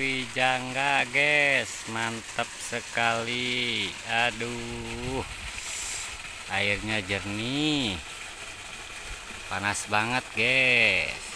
Wijangga guys, mantap sekali. Aduh, airnya jernih, panas banget guys.